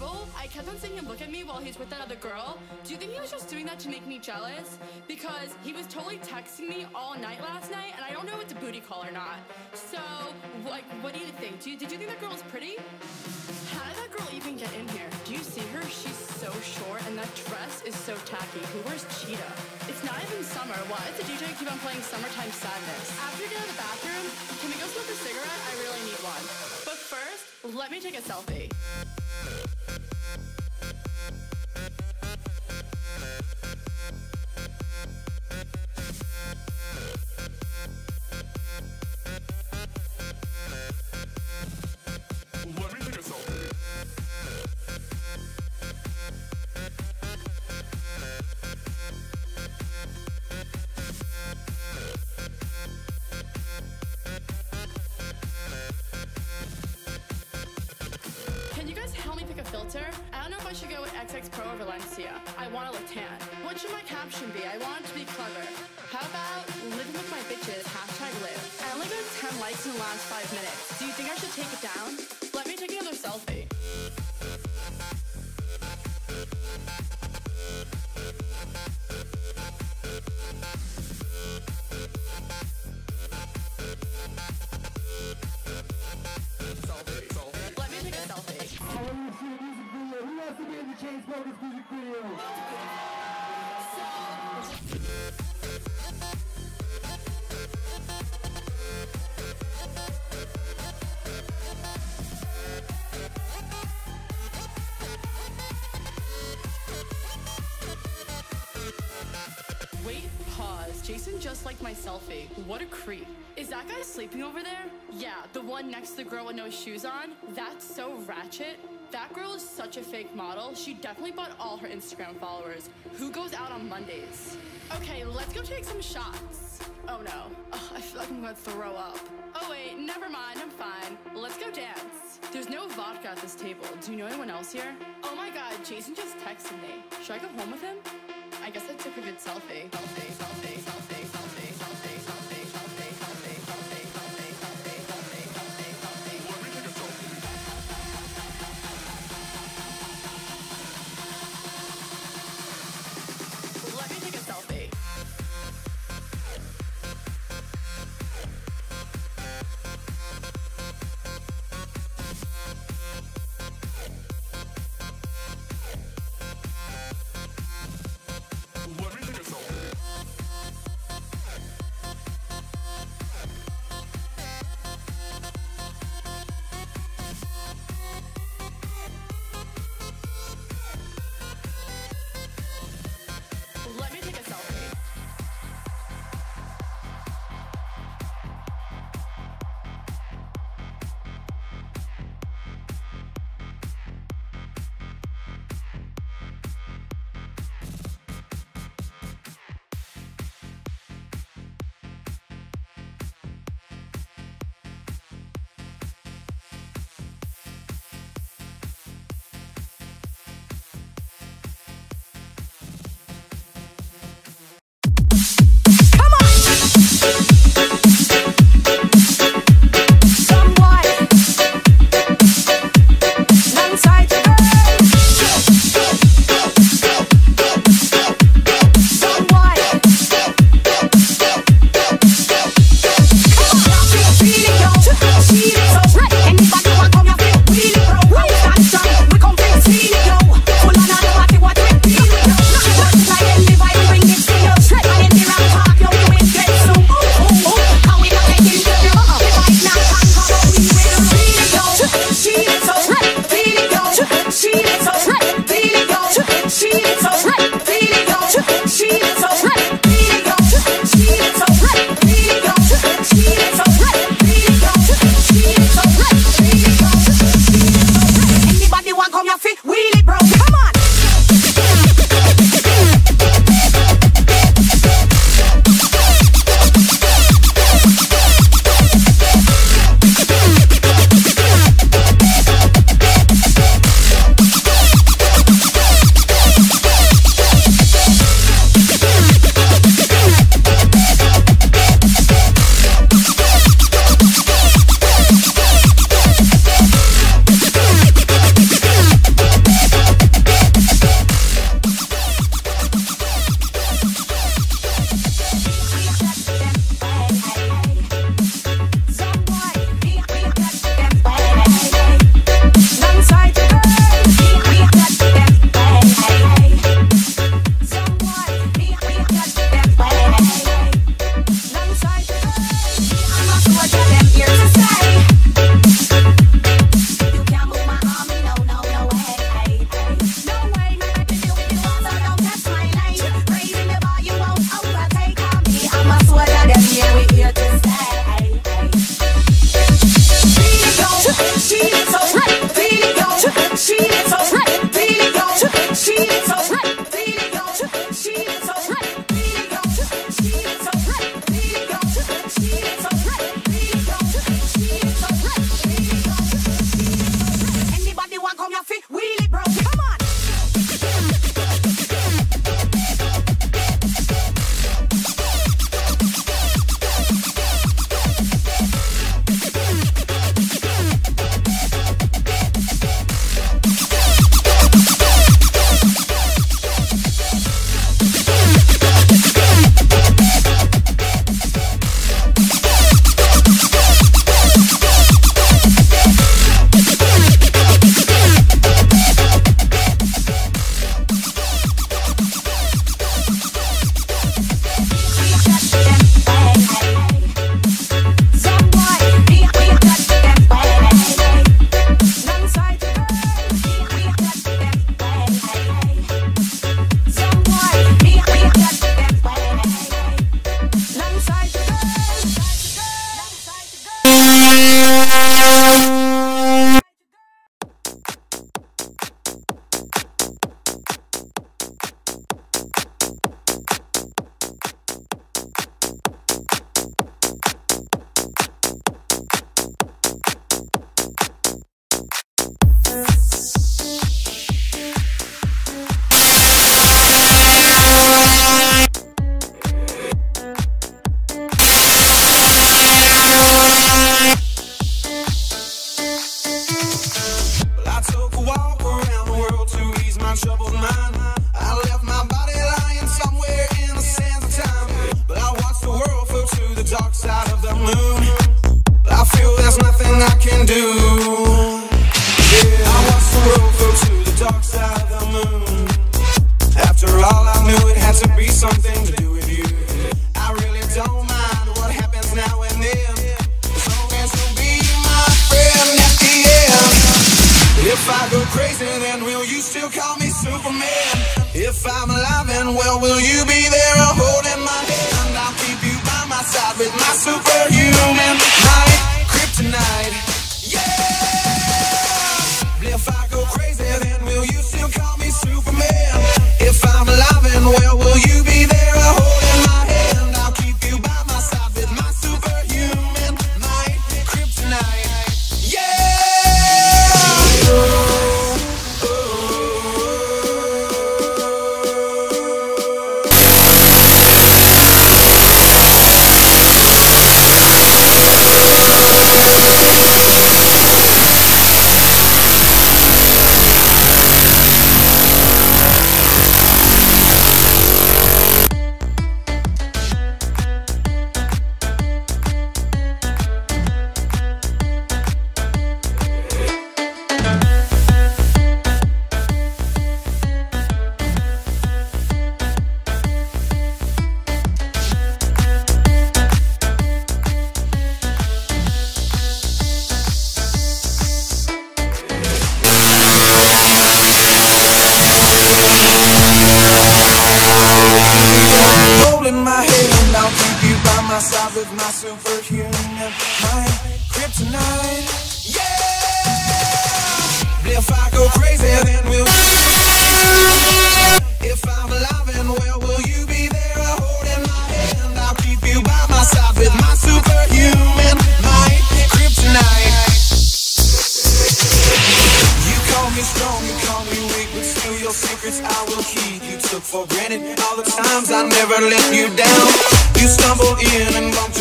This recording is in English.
table, I kept on seeing him look at me while he's with that other girl. Do you think he was just doing that to make me jealous? Because he was totally texting me all night last night, and I don't know if it's a booty call or not. So, like, what do you think? Did you think that girl was pretty? How did that girl even get in here? Do you see her? She's so short, and that dress is so tacky. Who wears cheetah? It's not even summer. Why does the DJ keep on playing Summertime Sadness? After you get out of the bathroom, can we go smoke a cigarette? I really need one. But first, let me take a selfie. I don't know if I should go with XX Pro or Valencia. I want to look tan. What should my caption be? I want it to be clever. How about living with my bitches, #live. I only got 10 likes in the last 5 minutes. Do you think I should take it down? Let me take another selfie. Let me take a selfie. Who wants to be in the Chainsmokers music video? Wait, pause. Jason just liked my selfie. What a creep. Is that guy sleeping over there? Yeah, the one next to the girl with no shoes on? That's so ratchet. That girl is such a fake model. She definitely bought all her Instagram followers. Who goes out on Mondays? Okay, let's go take some shots. Oh no. Oh, I feel like I'm gonna throw up. Oh wait, never mind, I'm fine. Let's go dance. There's no vodka at this table. Do you know anyone else here? Oh my god, Jason just texted me. Should I go home with him? I guess I took a good selfie. Selfie, selfie, selfie, selfie, selfie, selfie, selfie, selfie, selfie, selfie, selfie, selfie, selfie, selfie. Let me take a selfie. Let me take a selfie. can do. Yeah, I watched the world go to the dark side of the moon. After all, I knew it had to be something to do with you. I really don't mind what happens now and then, as long as you'll be my friend at the end. If I go crazy, then will you still call me Superman? If I'm alive and well, will you be there holding my hand? I'll keep you by my side with my superhuman might, kryptonite. Yeah! If I go crazy, then will you still call me Superman? If I'm alive and well, will you be there holding my hand? I'll keep you by my side with my superhuman might, kryptonite. Yeah! With my superhuman mind, kryptonite. Yeah! If I go crazy, then will you? If I'm alive and well, will you be there holding my hand? I'll keep you by my side with my superhuman might, kryptonite. You call me strong, you call me weak, but still your secrets I will keep. You took for granted all the times I never let you down. You stumbled in and bumped